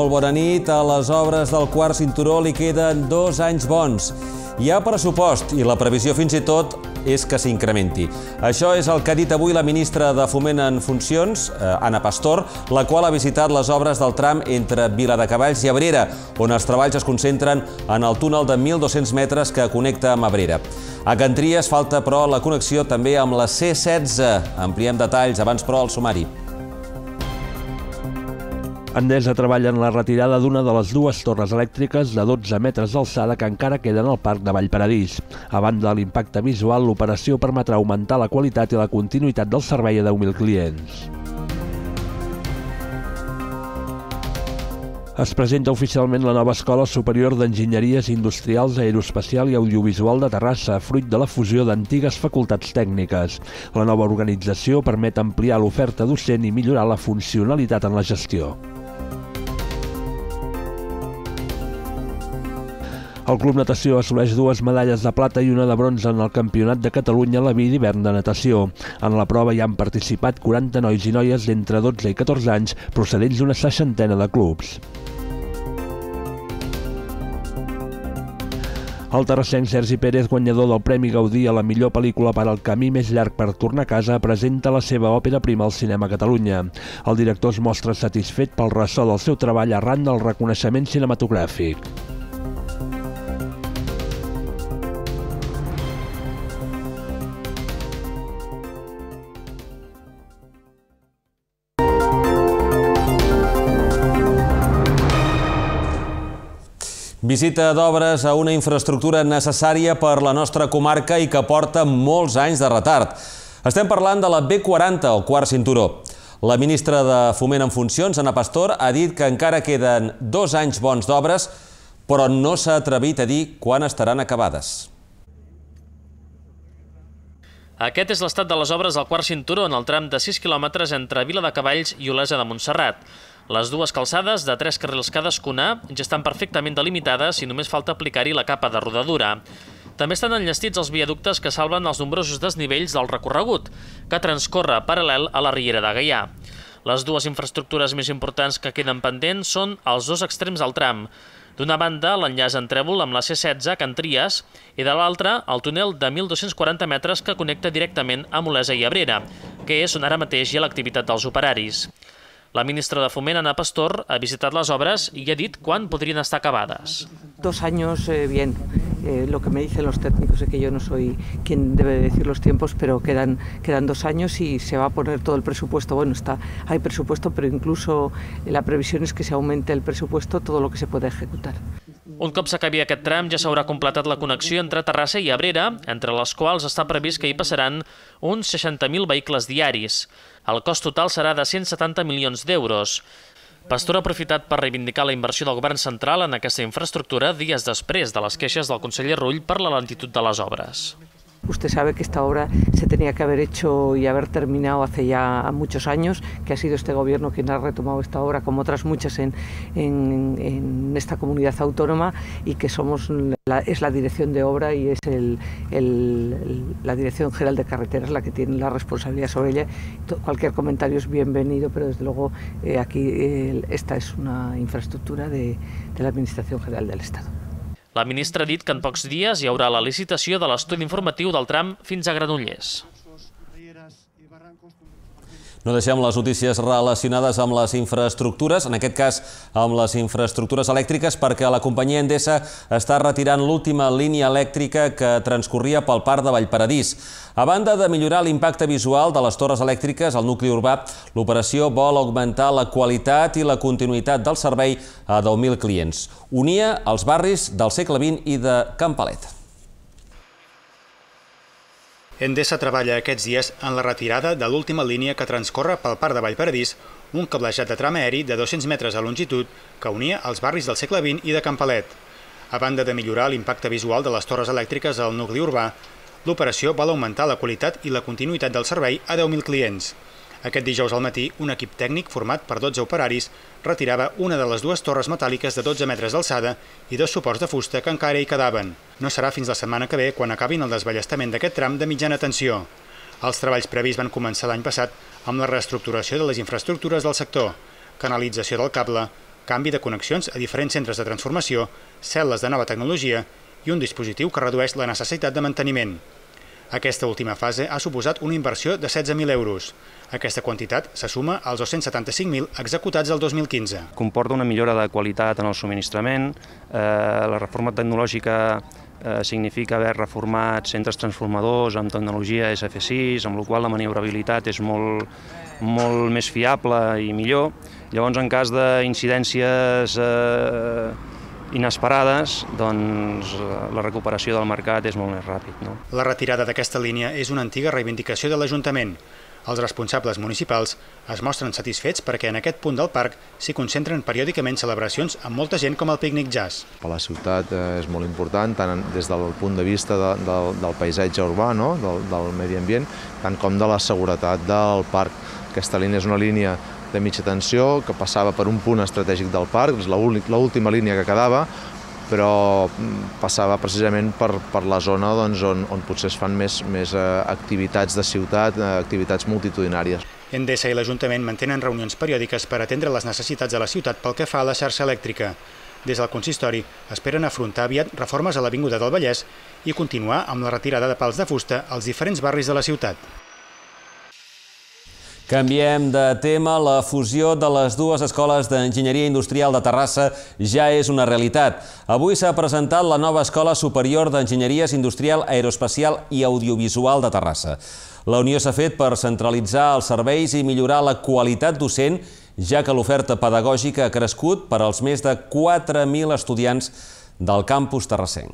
Molt bona nit. A les obres del quart cinturó li queden 2 anys bons. Hi ha pressupost i la previsió fins i tot és que s'incrementi. Això és el que ha dit avui la ministra de Foment en funcions, Ana Pastor, la qual ha visitat les obres del tram entre Viladecavalls i Abrera, on els treballs es concentren en el túnel de 1.200 metres que connecta amb Abrera. A Can Tries falta, però, la connexió també amb la C16. Ampliem detalls, abans, però, al sumari. Endesa treballa en la retirada d'una de les 2 torres elèctriques de 12 metres d'alçada que encara queden al parc de Vallparadís. A banda de l'impacte visual, l'operació permetrà augmentar la qualitat i la continuïtat del servei a 10.000 clients. Es presenta oficialment la nova Escola Superior d'Enginyeries Industrials, Aeroespacial i Audiovisual de Terrassa, fruit de la fusió d'antigues facultats tècniques. La nova organització permet ampliar l'oferta docent i millorar la funcionalitat en la gestió. El Club Natació assoleix 2 medalles de plata i una de bronze en el Campionat de Catalunya a la vida d'hivern de natació. En la prova hi han participat 40 nois i noies d'entre 12 i 14 anys procedents d'una 60ena de clubs. El terrassenc Sergi Pérez, guanyador del Premi Gaudí a la millor pel·lícula per al camí més llarg per tornar a casa, presenta la seva òpera prima al cinema a Catalunya. El director es mostra satisfet pel ressò del seu treball arran del reconeixement cinematogràfic. Visita d'obres a una infraestructura necessària per la nostra comarca i que porta molts anys de retard. Estem parlant de la B40, el quart cinturó. La ministra de Foment en funcions, Ana Pastor, ha dit que encara queden 2 anys bons d'obres, però no s'ha atrevit a dir quan estaran acabades. Aquest és l'estat de les obres del quart cinturó en el tram de 6 quilòmetres entre Viladecavalls i Olesa de Montserrat. Les 2 calçades, de 3 carrils cadascuna, ja estan perfectament delimitades i només falta aplicar-hi la capa de rodadura. També estan enllestits els viaductes que salven els nombrosos desnivells del recorregut, que transcorre paral·lel a la Riera de Gaià. Les 2 infraestructures més importants que queden pendents són els 2 extrems del tram. D'una banda, l'enllaç en trèvol amb la C16 a Can Tries i de l'altra, el túnel de 1.240 metres que connecta directament amb Olesa i Abrera, que és on ara mateix hi ha l'activitat dels operaris. La ministra de Foment, Ana Pastor, ha visitat les obres i ha dit quan podrien estar acabades. 2 años, bien. Lo que me dicen los técnicos es que yo no soy quien debe decir los tiempos, pero quedan 2 años y se va a poner todo el presupuesto. Bueno, hay presupuesto, pero incluso la previsión es que se aumente el presupuesto, todo lo que se pueda ejecutar. Un cop s'acabi aquest tram, ja s'haurà completat la connexió entre Terrassa i Abrera, entre les quals està previst que hi passaran uns 60.000 vehicles diaris. El cost total serà de 170 milions d'euros. Pastor ha aprofitat per reivindicar la inversió del govern central en aquesta infraestructura dies després de les queixes del conseller Rull per la lentitud de les obres. Usted sabe que esta obra se tenía que haber hecho y haber terminado hace ya muchos años, que ha sido este gobierno quien ha retomado esta obra, como otras muchas en esta comunidad autónoma, y que es la dirección de obra y es la Dirección General de Carreteras la que tiene la responsabilidad sobre ella. Cualquier comentario es bienvenido, pero desde luego aquí esta es una infraestructura de la Administración General del Estado. La ministra ha dit que en pocs dies hi haurà la licitació de l'estudi informatiu del tram fins a Granollers. No deixem les notícies relacionades amb les infraestructures, en aquest cas amb les infraestructures elèctriques, perquè la companyia Endesa està retirant l'última línia elèctrica que transcorria pel parc de Vallparadís. A banda de millorar l'impacte visual de les torres elèctriques al nucli urbà, l'operació vol augmentar la qualitat i la continuïtat del servei a 10.000 clients. Unia els barris del segle XX i de Can Palet. Endesa treballa aquests dies en la retirada de l'última línia que transcorre pel parc de Vallparadís, un cablejat de tram aeri de 200 metres de longitud que unia els barris del segle XX i de Can Palet. A banda de millorar l'impacte visual de les torres elèctriques al nucli urbà, l'operació vol augmentar la qualitat i la continuïtat del servei a 10.000 clients. Aquest dijous al matí, un equip tècnic format per 12 operaris retirava una de les 2 torres metàl·liques de 12 metres d'alçada i 2 suports de fusta que encara hi quedaven. No serà fins la setmana que ve quan acabin el desballestament d'aquest tram de mitjana tensió. Els treballs previs van començar l'any passat amb la reestructuració de les infraestructures del sector, canalització del cable, canvi de connexions a diferents centres de transformació, cel·les de nova tecnologia i un dispositiu que redueix la necessitat de manteniment. Aquesta última fase ha suposat una inversió de 16.000 euros. Aquesta quantitat se suma als 275.000 executats el 2015. Comporta una millora de qualitat en el subministrament. La reforma tecnològica significa haver reformat centres transformadors amb tecnologia SF6, amb la qual la maniobrabilitat és molt més fiable i millor. Llavors, en cas d'incidències inesperades, doncs la recuperació del mercat és molt més ràpid. La retirada d'aquesta línia és una antiga reivindicació de l'Ajuntament. Els responsables municipals es mostren satisfets perquè en aquest punt del parc s'hi concentren periòdicament celebracions amb molta gent com el Pícnic Jazz. Per la ciutat és molt important, tant des del punt de vista del paisatge urbà, del medi ambient, tant com de la seguretat del parc. Aquesta línia és una línia de mitja tensió que passava per un punt estratègic del parc, és l'última línia que quedava, però passava precisament per la zona on potser es fan més activitats de ciutat, activitats multitudinàries. Endesa i l'Ajuntament mantenen reunions periòdiques per atendre les necessitats de la ciutat pel que fa a la xarxa elèctrica. Des del consistori esperen afrontar aviat reformes a l'Avinguda del Vallès i continuar amb la retirada de pals de fusta als diferents barris de la ciutat. Canviem de tema. La fusió de les dues escoles d'enginyeria industrial de Terrassa ja és una realitat. Avui s'ha presentat la nova Escola Superior d'Enginyeries Industrial, Aeroespacial i Audiovisual de Terrassa. La unió s'ha fet per centralitzar els serveis i millorar la qualitat docent, ja que l'oferta pedagògica ha crescut per als més de 4.000 estudiants del campus terrassenc.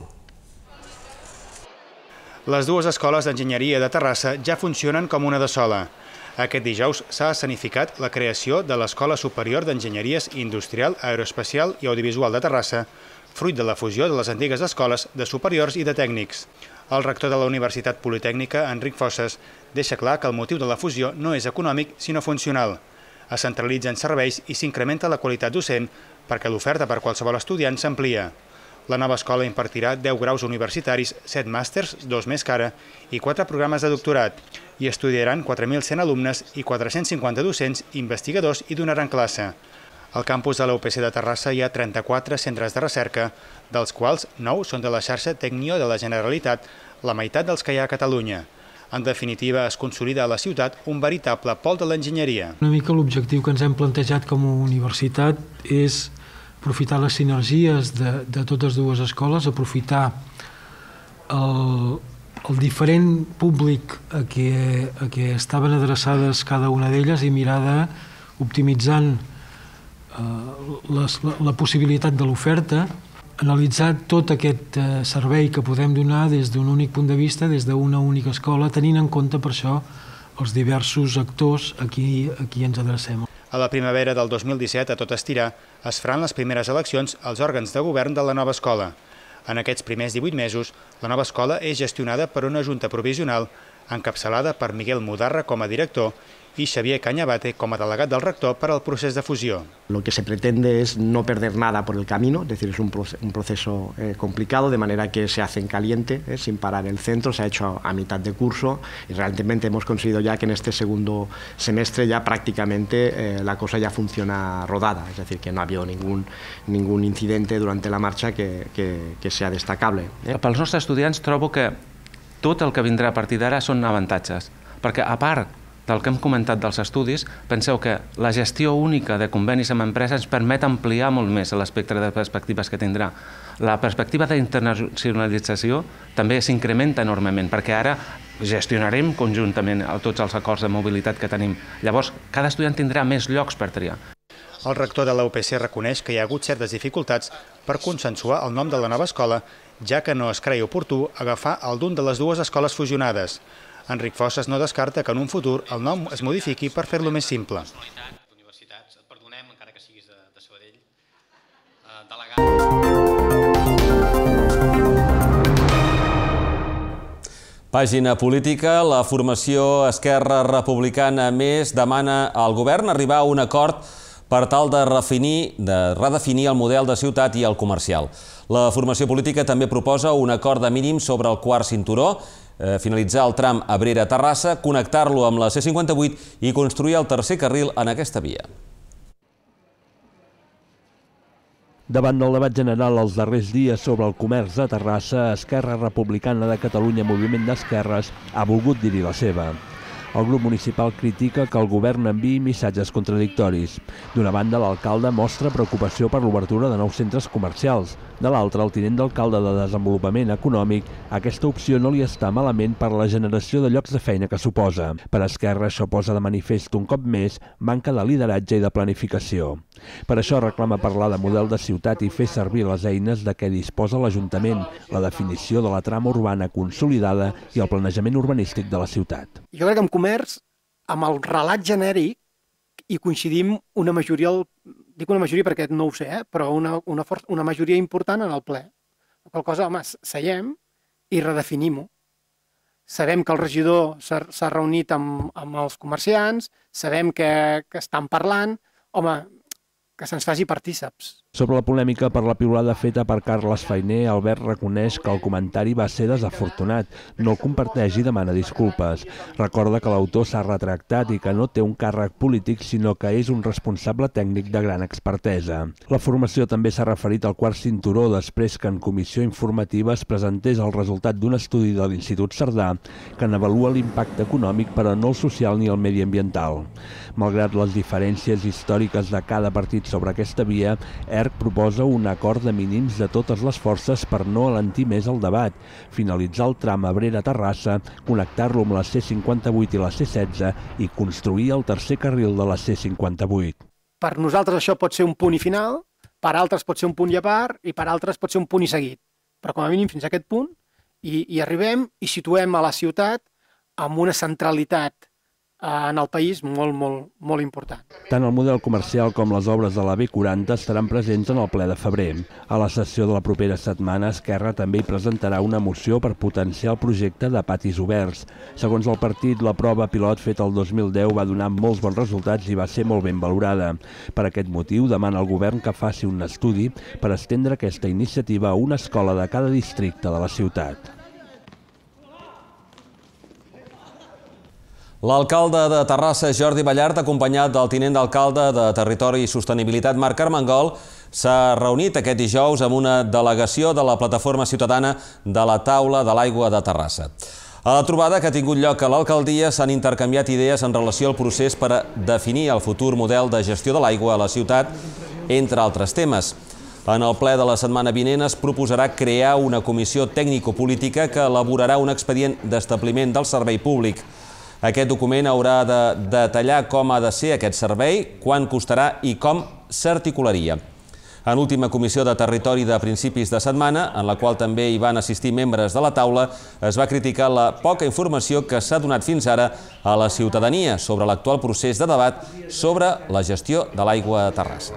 Les dues escoles d'enginyeria de Terrassa ja funcionen com una de sola. Aquest dijous s'ha escenificat la creació de l'Escola Superior d'Enginyeries Industrial, Aeroespacial i Audiovisual de Terrassa, fruit de la fusió de les antigues escoles de superiors i de tècnics. El rector de la Universitat Politècnica, Enric Fosses, deixa clar que el motiu de la fusió no és econòmic, sinó funcional. Es centralitzen serveis i s'incrementa la qualitat docent perquè l'oferta per qualsevol estudiant s'amplia. La nova escola impartirà 10 graus universitaris, 7 màsters, 2 més que ara, i 4 programes de doctorat. Hi estudiaran 4.100 alumnes i 450 docents, investigadors i donaran classe. Al campus de la UPC de Terrassa hi ha 34 centres de recerca, dels quals 9 són de la xarxa Tecnio de la Generalitat, la meitat dels que hi ha a Catalunya. En definitiva, es consolida a la ciutat un veritable pol de l'enginyeria. Una mica l'objectiu que ens hem plantejat com a universitat és aprofitar les sinergies de totes dues escoles, aprofitar el diferent públic a què estaven adreçades cada una d'elles i mirar d'optimitzant la possibilitat de l'oferta, analitzar tot aquest servei que podem donar des d'un únic punt de vista, des d'una única escola, tenint en compte per això els diversos actors a qui ens adrecem. A la primavera del 2017, a tot estirar, es faran les primeres eleccions als òrgans de govern de la nova escola. En aquests primers 18 mesos, la nova escola és gestionada per una junta provisional encapçalada per Miguel Mudarra com a director y Xavier Cañabate como delegat del rector para el proceso de fusión. Lo que se pretende es no perder nada por el camino, es decir, es un proceso complicado, de manera que se hace en caliente, sin parar el centro, se ha hecho a mitad de curso y realmente hemos conseguido ya que en este segundo semestre ya prácticamente la cosa ya funciona rodada, es decir, que no ha habido ningún incidente durante la marxa que sea destacable. Pels nostres estudiants trobo que tot el que vindrà a partir d'ara són avantatges, perquè a part del que hem comentat dels estudis, penseu que la gestió única de convenis amb empreses ens permet ampliar molt més l'espectre de perspectives que tindrà. La perspectiva d'internacionalització també s'incrementa enormement, perquè ara gestionarem conjuntament tots els acords de mobilitat que tenim. Llavors, cada estudiant tindrà més llocs per triar. El rector de la UPC reconeix que hi ha hagut certes dificultats per consensuar el nom de la nova escola, ja que no es creia oportú agafar el d'un de les dues escoles fusionades. Enric Fosses no descarta que en un futur el nom es modifiqui per fer-lo més simple. Pàgina política. La formació Esquerra Republicana Més demana al govern arribar a un acord per tal de redefinir el model de ciutat i el comercial. La formació política també proposa un acord de mínims sobre el quart cinturó, finalitzar el tram Abrera-Terrassa, connectar-lo amb la C58 i construir el tercer carril en aquesta via. Davant del debat general els darrers dies sobre el comerç de Terrassa, Esquerra Republicana de Catalunya Moviment d'Esquerres ha volgut dir-hi la seva. El grup municipal critica que el govern enviï missatges contradictoris. D'una banda, l'alcalde mostra preocupació per l'obertura de nous centres comercials. De l'altra, el tinent d'alcalde de Desenvolupament Econòmic, aquesta opció no li està malament per la generació de llocs de feina que suposa. Per Esquerra, això posa de manifest un cop més manca de lideratge i de planificació. Per això reclama parlar de model de ciutat i fer servir les eines de què disposa l'Ajuntament, la definició de la trama urbana consolidada i el planejament urbanístic de la ciutat. Jo crec que en comerç, amb el relat genèric, hi coincidim una majoria, dic una majoria perquè no ho sé, però una majoria important en el ple. La qual cosa, home, seiem i redefinim-ho. Sabem que el regidor s'ha reunit amb els comerciants, sabem que estan parlant, home, que se'ns faci partíceps. Sobre la polèmica per la piulada feta per Carles Fainé, Albert reconeix que el comentari va ser desafortunat, no el comparteix i demana disculpes. Recorda que l'autor s'ha retractat i que no té un càrrec polític, sinó que és un responsable tècnic de gran expertesa. La formació també s'ha referit al quart cinturó després que en comissió informativa es presentés el resultat d'un estudi de l'Institut Cerdà que n'avalua l'impacte econòmic però no el social ni el mediambiental. Malgrat les diferències històriques de cada partit sobre aquesta via, ERC proposa un acord de mínims de totes les forces per no alentir més el debat, finalitzar el tram Abrera-Terrassa, connectar-lo amb la C58 i la C16 i construir el tercer carril de la C58. Per nosaltres això pot ser un punt i final, per altres pot ser un punt i a part i per altres pot ser un punt i seguit. Però com a mínim fins a aquest punt hi arribem i situem a la ciutat amb una centralitat en el país molt important. Tant el model comercial com les obres de la B40 estaran presents en el ple de febrer. A la sessió de la propera setmana, Esquerra també hi presentarà una moció per potenciar el projecte de patis oberts. Segons el partit, la prova pilot feta el 2010 va donar molts bons resultats i va ser molt ben valorada. Per aquest motiu, demana al govern que faci un estudi per estendre aquesta iniciativa a una escola de cada districte de la ciutat. L'alcalde de Terrassa, Jordi Ballart, acompanyat del tinent d'alcalde de Territori i Sostenibilitat, Marc Armengol, s'ha reunit aquest dijous amb una delegació de la Plataforma Ciutadana de la Taula de l'Aigua de Terrassa. A la trobada que ha tingut lloc a l'alcaldia s'han intercanviat idees en relació al procés per a definir el futur model de gestió de l'aigua a la ciutat, entre altres temes. En el ple de la setmana vinent es proposarà crear una comissió tècnico-política que elaborarà un expedient d'establiment del servei públic. Aquest document haurà de detallar com ha de ser aquest servei, quan costarà i com s'articularia. En l'última comissió de territori de principis de setmana, en la qual també hi van assistir membres de la taula, es va criticar la poca informació que s'ha donat fins ara a la ciutadania sobre l'actual procés de debat sobre la gestió de l'aigua a Terrassa.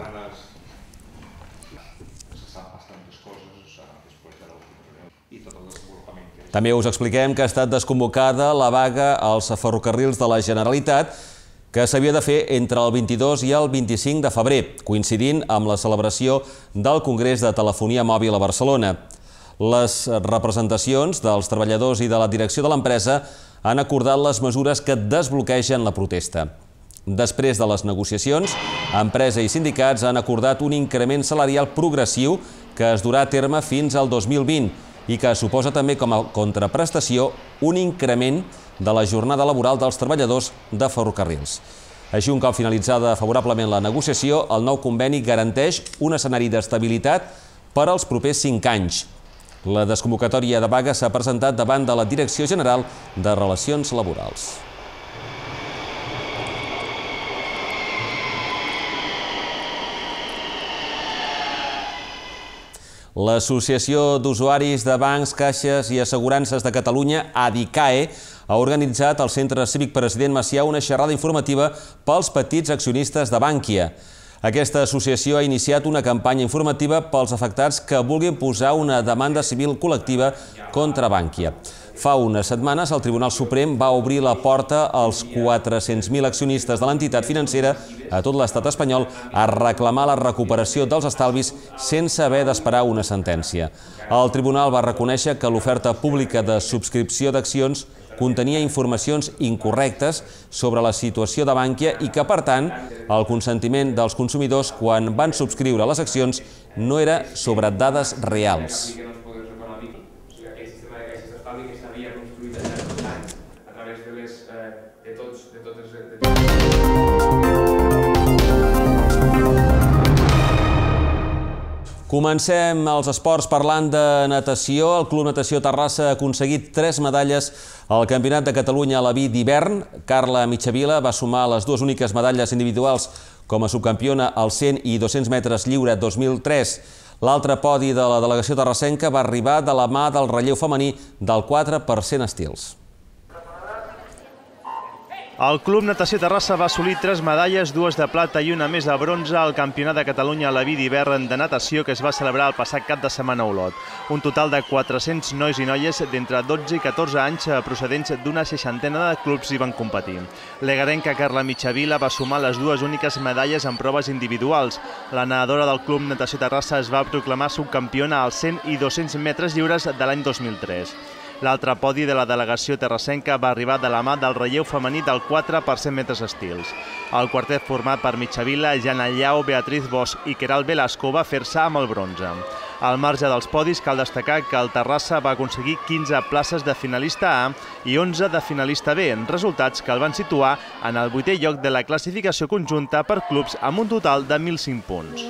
També us expliquem que ha estat desconvocada la vaga als ferrocarrils de la Generalitat que s'havia de fer entre el 22 i el 25 de febrer, coincidint amb la celebració del Congrés de Telefonia Mòbil a Barcelona. Les representacions dels treballadors i de la direcció de l'empresa han acordat les mesures que desbloquegen la protesta. Després de les negociacions, empresa i sindicats han acordat un increment salarial progressiu que es durà a terme fins al 2020 i que suposa també com a contraprestació un increment de la jornada laboral dels treballadors de ferrocarrils. Així, un cop finalitzada favorablement la negociació, el nou conveni garanteix un escenari d'estabilitat per als propers 5 anys. La desconvocatòria de vaga s'ha presentat davant de la Direcció General de Relacions Laborals. L'Associació d'Usuaris de Bancs, Caixes i Assegurances de Catalunya, ADICAE, ha organitzat al Centre Cívic President Macià una xerrada informativa pels petits accionistes de Bankia. Aquesta associació ha iniciat una campanya informativa pels afectats que vulguin posar una demanda civil col·lectiva contra Bankia. Fa unes setmanes, el Tribunal Suprem va obrir la porta als 400.000 accionistes de l'entitat financera a tot l'estat espanyol a reclamar la recuperació dels estalvis sense haver d'esperar una sentència. El Tribunal va reconèixer que l'oferta pública de subscripció d'accions contenia informacions incorrectes sobre la situació de Bankia i que, per tant, el consentiment dels consumidors quan van subscriure les accions no era sobre dades reals. Comencem els esports parlant de natació. El Club Natació Terrassa ha aconseguit 3 medalles al Campionat de Catalunya a la Vi d'hivern. Carla Mitjavila va sumar les 2 úniques medalles individuals com a subcampiona als 100 i 200 metres lliure 2003. L'altre podi de la delegació terrassenca va arribar de la mà del relleu femení del 4% estils. El Club Natació Terrassa va assolir 3 medalles, 2 de plata i una més de bronze al Campionat de Catalunya a la Vi d'hivern de natació que es va celebrar el passat cap de setmana a Olot. Un total de 400 nois i noies d'entre 12 i 14 anys procedents d'una 60ena de clubs hi van competir. L'egarenca Carla Mitjavila va sumar les 2 úniques medalles en proves individuals. La nedadora del Club Natació Terrassa es va proclamar subcampiona als 100 i 200 metres lliures de l'any 2003. L'altre podi de la delegació terrassenca va arribar de la mà del relleu femení del 4% metres estils. El quartet format per Mitjavila, Jana Llau, Beatriz Bosch i Queralt Velasco va fer-se amb el bronze. Al marge dels podis cal destacar que el Terrassa va aconseguir 15 places de finalista A i 11 de finalista B, resultats que el van situar en el 8è lloc de la classificació conjunta per clubs amb un total de 1.005 punts.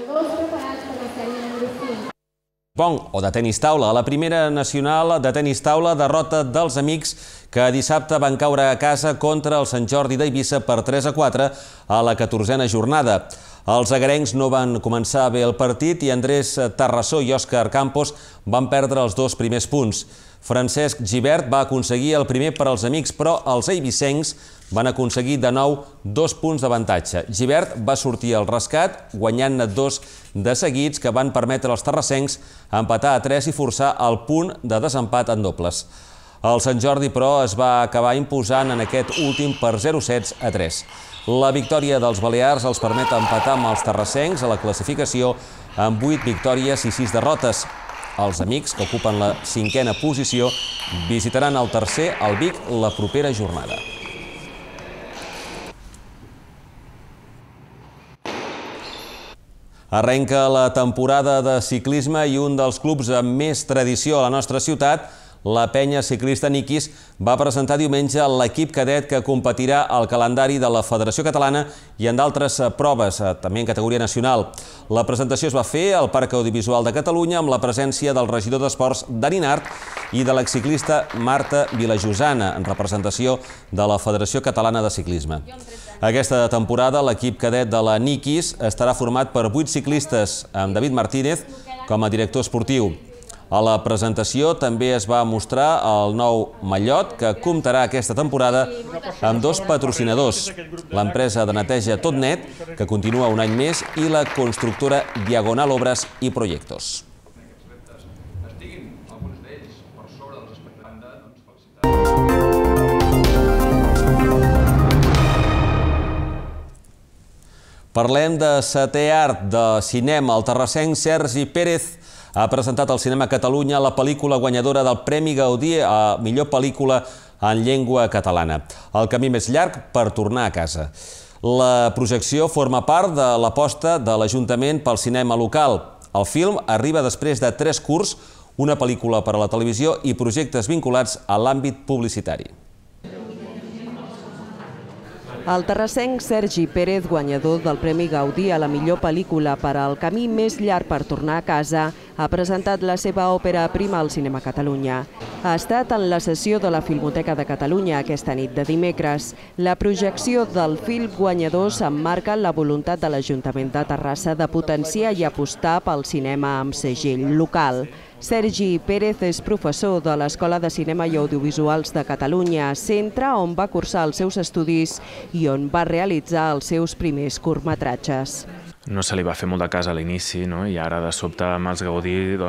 Pong o de tenis taula. A la primera nacional de tenis taula, derrota dels Amics que dissabte van caure a casa contra el Sant Jordi d'Eivissa per 3-4 a la 14a jornada. Els agarencs no van començar bé el partit i Andrés Tarrassó i Òscar Campos van perdre els 2 primers punts. Francesc Gibert va aconseguir el primer per als Amics, però els eivissencs van aconseguir de nou 2 punts d'avantatge. Gibert va sortir al rescat, guanyant-ne 2 de seguits que van permetre als terrassencs empatar a 3 i forçar el punt de desempat en dobles. El Sant Jordi, però, es va acabar imposant en aquest últim per 0-7-3. La victòria dels balears els permet empatar amb els terrassencs a la classificació amb 8 victòries i 6 derrotes. Els Amics, que ocupen la 5a posició, visitaran el tercer, el Vic, la propera jornada. Arrenca la temporada de ciclisme i un dels clubs amb més tradició a la nostra ciutat, la penya ciclista Niquis, va presentar diumenge l'equip cadet que competirà al calendari de la Federació Catalana i en d'altres proves, també en categoria nacional. La presentació es va fer al Parc Audiovisual de Catalunya amb la presència del regidor d'Esports Dani Nart i de l'exciclista Marta Vilajosana, en representació de la Federació Catalana de Ciclisme. Aquesta temporada l'equip cadet de la Niquis estarà format per 8 ciclistes, amb David Martínez com a director esportiu. A la presentació també es va mostrar el nou mallot que comptarà aquesta temporada amb 2 patrocinadors, l'empresa de neteja Totnet, que continua un any més, i la constructora Diagonal Obres i Proyectos. Parlem de setè art de cinema. El terrassenc Sergi Pérez ha presentat al Cinema Catalunya la pel·lícula guanyadora del Premi Gaudí a millor pel·lícula en llengua catalana, El camí més llarg per tornar a casa. La projecció forma part de l'aposta de l'Ajuntament pel cinema local. El film arriba després de 3 curts, una pel·lícula per a la televisió i projectes vinculats a l'àmbit publicitari. El terrassenc Sergi Pérez, guanyador del Premi Gaudí a la millor pel·lícula per al camí més llarg per tornar a casa, ha presentat la seva òpera prima al Cinema Catalunya. Ha estat en la sessió de la Filmoteca de Catalunya aquesta nit de dimecres. La projecció del film guanyador s'emmarca en la voluntat de l'Ajuntament de Terrassa de potenciar i apostar pel cinema amb segell local. Sergi Pérez és professor de l'Escola de Cinema i Audiovisuals de Catalunya, centre on va cursar els seus estudis i on va realitzar els seus primers curtmetratges. No se li va fer molt de cas a l'inici, i ara de sobte amb els Gaudí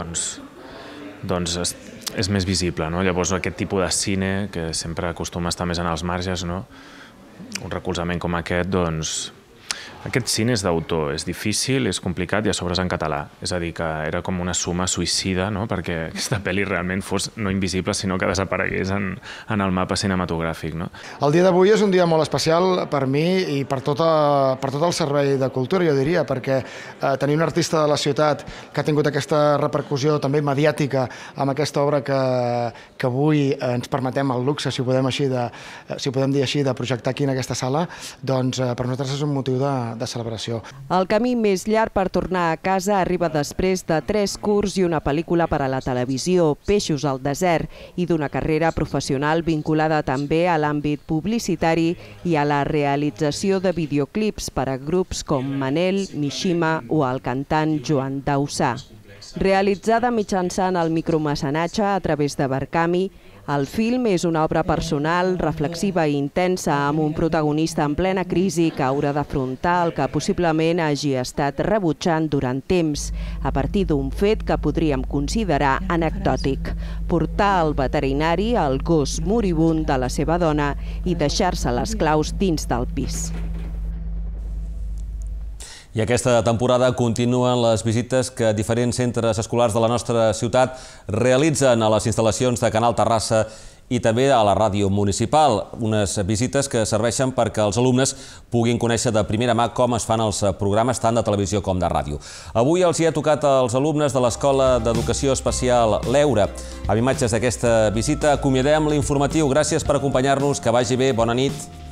és més visible. Llavors aquest tipus de cine, que sempre acostuma a estar més en els marges, un recolzament com aquest Aquest cine és d'autor, és difícil, és complicat i a sobre és en català. És a dir, que era com una suma suïcida, no?, perquè aquesta pel·li realment fos no invisible, sinó que desaparegués en el mapa cinematogràfic, no? El dia d'avui és un dia molt especial per mi i per tot el servei de cultura, jo diria, perquè tenir un artista de la ciutat que ha tingut aquesta repercussió també mediàtica amb aquesta obra que avui ens permetem el luxe, si ho podem dir així, de projectar aquí en aquesta sala, doncs per nosaltres és un motiu de celebració. El camí més llarg per tornar a casa arriba després de 3 curts i una pel·lícula per a la televisió, Peixos al desert, i d'una carrera professional vinculada també a l'àmbit publicitari i a la realització de videoclips per a grups com Manel, Mishima o el cantant Joan Dausà. Realitzada mitjançant el micromecenatge a través de Barkami, el film és una obra personal, reflexiva i intensa amb un protagonista en plena crisi que haurà d'afrontar el que possiblement hagi estat rebutjant durant temps, a partir d'un fet que podríem considerar anecdòtic: portar al veterinari el gos moribund de la seva dona i deixar-se les claus dins del pis. I aquesta temporada continuen les visites que diferents centres escolars de la nostra ciutat realitzen a les instal·lacions de Canal Terrassa i també a la ràdio municipal. Unes visites que serveixen perquè els alumnes puguin conèixer de primera mà com es fan els programes tant de televisió com de ràdio. Avui els hi ha tocat als alumnes de l'Escola d'Educació Especial L'Eure. Amb imatges d'aquesta visita acomiadem l'informatiu. Gràcies per acompanyar-nos, que vagi bé, bona nit.